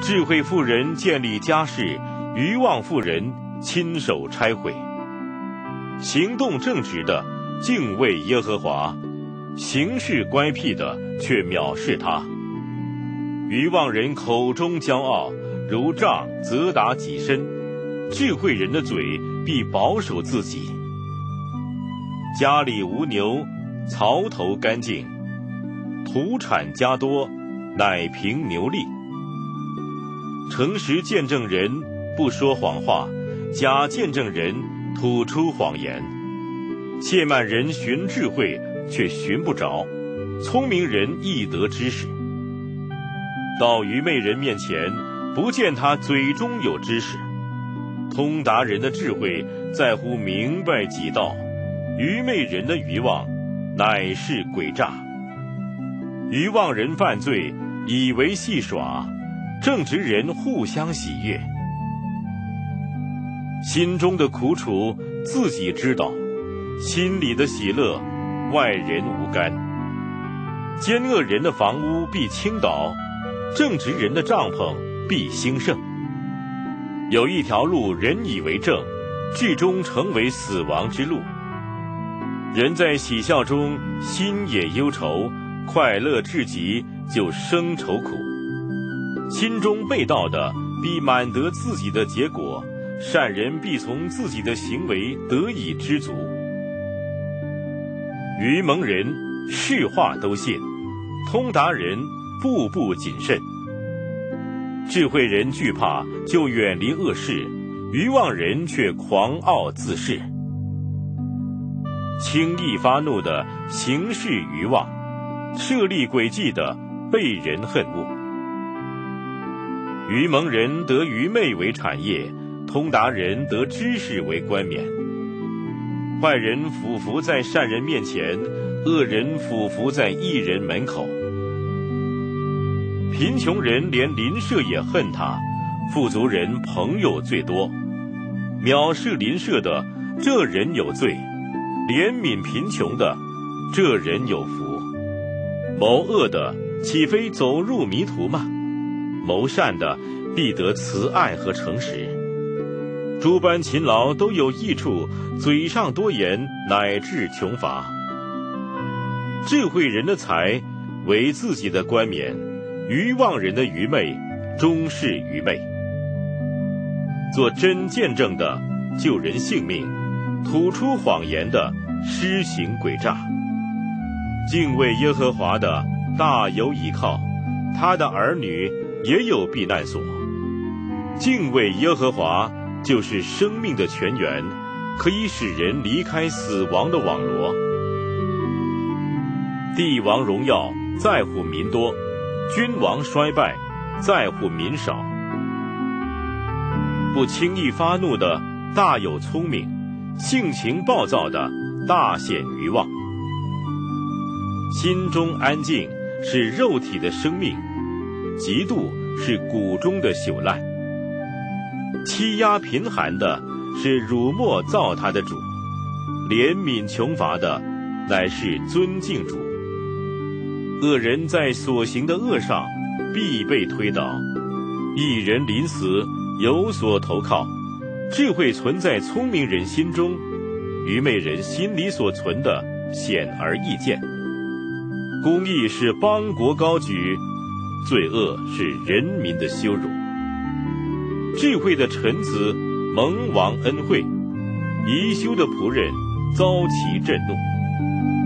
智慧妇人建立家室，愚妄妇人亲手拆毁。行动正直的敬畏耶和华，行事乖僻的却藐视他。愚妄人口中骄傲，如杖责打己身，智慧人的嘴必保守自己。家里无牛，槽头干净，土产加多，乃凭牛力。诚实见证人不说谎话，假见证人吐出谎言。亵慢人寻智慧，却寻不着；聪明人易得知识。到愚昧人面前，不见他嘴中有知识。通达人的智慧在乎明白己道，愚昧人的愚妄乃是诡诈。愚妄人犯罪，以为戏耍；正直人互相喜悦。心中的苦楚自己知道，心里的喜乐外人无干。奸恶人的房屋必倾倒，正直人的帐篷必兴盛。有一条路人以为正，至终成为死亡之路。人在喜笑中心也忧愁，快乐至极就生愁苦。心中背道的必满得自己的结果，善人必从自己的行为得以知足。愚蒙人是话都信，通达人步步谨慎。智慧人惧怕，就远离恶事；愚妄人却狂傲自恃。轻易发怒的行事愚妄，设立诡计的被人恨恶。愚蒙人得愚昧为产业，通达人得知识为冠冕。坏人俯伏在善人面前，恶人俯伏在义人门口。贫穷人连邻舍也恨他，富足人朋友最多。藐视邻舍的，这人有罪；怜悯贫穷的，这人有福。谋恶的，岂非走入迷途吗？谋善的，必得慈爱和诚实。诸般勤劳都有益处，嘴上多言，乃致穷乏。智慧人的财为自己的冠冕，愚妄人的愚昧终是愚昧。做真见证的救人性命，吐出谎言的施行诡诈。敬畏耶和华的大有倚靠，他的儿女也有避难所。敬畏耶和华就是生命的泉源，可以使人离开死亡的网罗。帝王荣耀在乎民多，君王衰败在乎民少。不轻易发怒的大有聪明，性情暴躁的大显愚妄。心中安静是肉体的生命，嫉妒是骨中的朽烂。欺压贫寒的是辱没造他的主，怜悯穷乏的乃是尊敬主。恶人在所行的恶上必被推倒，一人临死有所投靠。智慧存在聪明人心中，愚昧人心里所存的显而易见。公义是邦国高举，罪恶是人民的羞辱。智慧的臣子蒙王恩惠，宜修的仆人遭其震怒。